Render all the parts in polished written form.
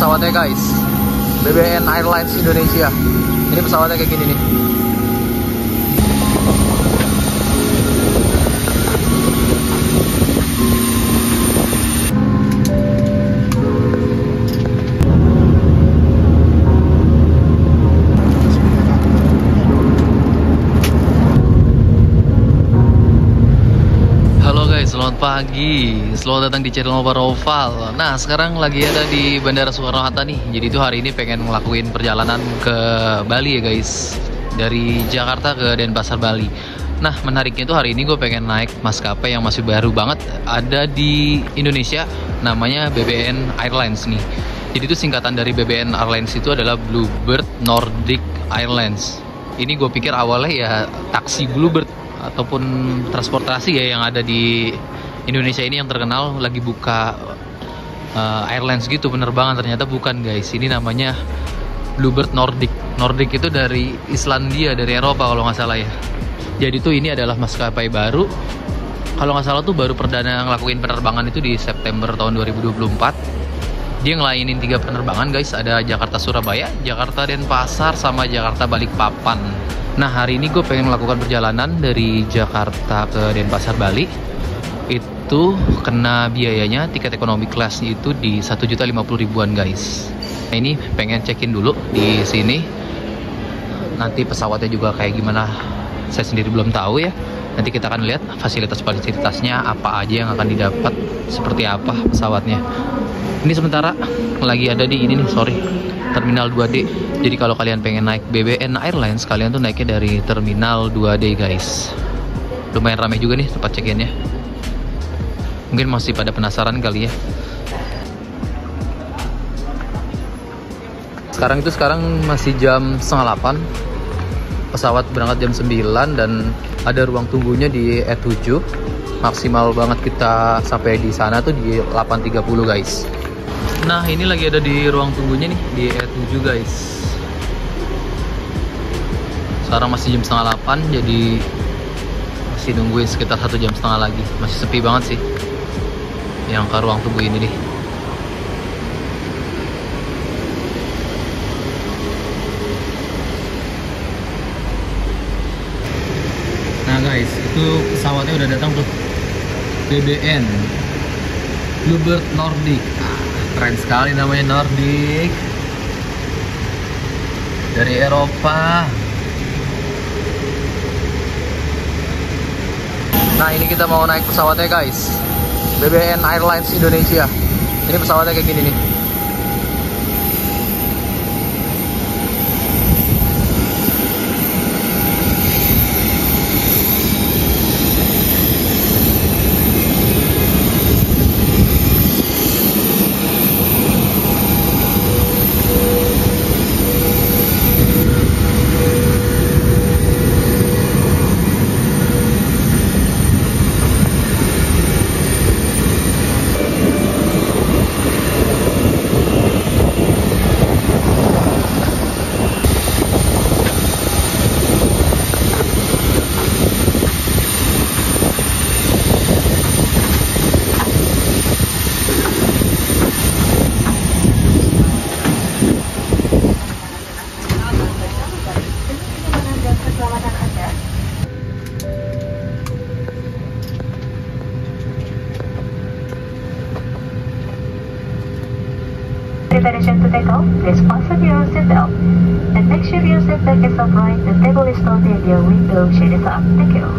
pesawatnya guys, BBN Airlines Indonesia. Ini pesawatnya kayak gini nih. Selamat pagi, selamat datang di channel Baroval. Nah, sekarang lagi ada di Bandara Soekarno-Hatta nih. Jadi itu hari ini pengen ngelakuin perjalanan ke Bali ya guys, dari Jakarta ke Denpasar, Bali. Nah, menariknya itu hari ini gue pengen naik maskapai yang masih baru banget ada di Indonesia, namanya BBN Airlines nih. Jadi itu singkatan dari BBN Airlines itu adalah Bluebird Nordic Airlines. Ini gue pikir awalnya ya taksi Bluebird ataupun transportasi ya yang ada di Indonesia ini yang terkenal lagi buka airlines gitu, penerbangan. Ternyata bukan guys, ini namanya Bluebird Nordic. Nordic itu dari Islandia, dari Eropa kalau nggak salah ya. Jadi tuh ini adalah maskapai baru, kalau nggak salah tuh baru perdana ngelakuin penerbangan itu di September tahun 2024. Dia ngelainin 3 penerbangan guys, ada Jakarta Surabaya, Jakarta Denpasar, sama Jakarta Balikpapan. Nah, hari ini gue pengen melakukan perjalanan dari Jakarta ke Denpasar, Bali. Itu kena biayanya tiket ekonomi kelasnya itu di 1.050.000-an guys. Nah, ini pengen check-in dulu di sini. Nanti pesawatnya juga kayak gimana saya sendiri belum tahu ya. Nanti kita akan lihat fasilitas-fasilitasnya apa aja yang akan didapat, seperti apa pesawatnya. Ini sementara lagi ada di ini nih, Terminal 2D. Jadi kalau kalian pengen naik BBN Airlines, kalian tuh naiknya dari Terminal 2D guys. Lumayan ramai juga nih tempat check-innya. Mungkin masih pada penasaran kali ya. Sekarang masih jam 7:30. Pesawat berangkat jam 9 dan ada ruang tunggunya di E7. Maksimal banget kita sampai di sana tuh di 8.30 guys. Nah, ini lagi ada di ruang tunggunya nih di E7 guys. Sekarang masih jam 7:30, jadi masih nungguin sekitar 1,5 jam lagi. Masih sepi banget sih yang ke ruang tunggu ini nih. Nah guys, itu pesawatnya udah datang tuh, BBN Bluebird Nordic. Keren sekali namanya, Nordic, dari Eropa. Nah, ini kita mau naik pesawatnya guys, BBN Airlines Indonesia. Ini pesawatnya kayak gini nih. Preparation to take off, please fasten your seatbelt and make sure your seat back is upright, the table is tilted, and your window shade is up. Thank you.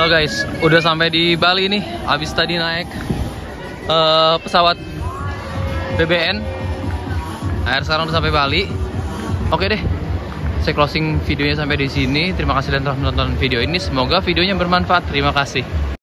Halo guys, udah sampai di Bali nih. Abis tadi naik pesawat BBN. Akhirnya sekarang udah sampai Bali. Oke deh, saya closing videonya sampai di sini. Terima kasih dan telah menonton video ini. Semoga videonya bermanfaat. Terima kasih.